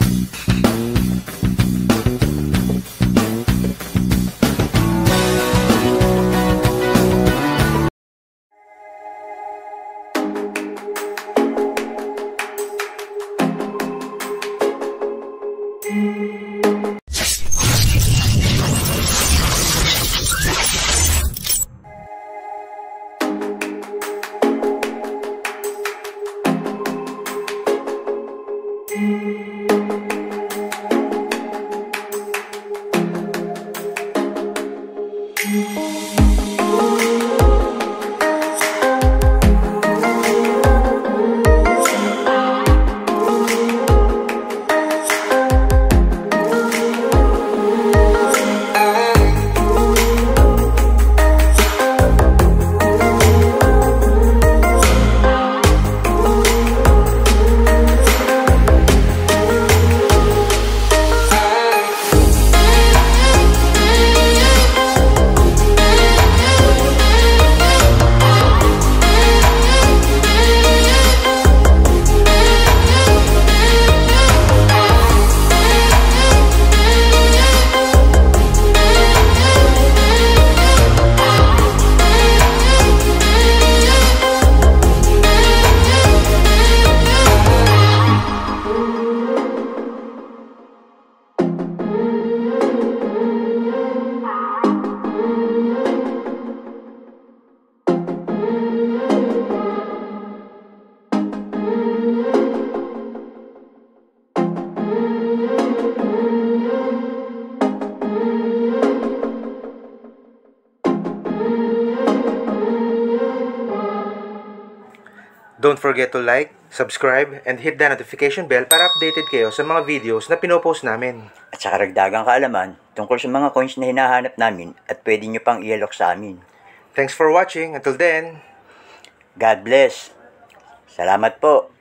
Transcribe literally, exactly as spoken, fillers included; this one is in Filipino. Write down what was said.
Don't forget to like, subscribe, and hit the notification bell para updated kayo sa mga videos na pinopost namin. At sa karagdagang kaalaman tungkol sa mga coins na hinahanap namin at pwede nyo pang i-alok sa amin. Thanks for watching. Until then, God bless. Salamat po.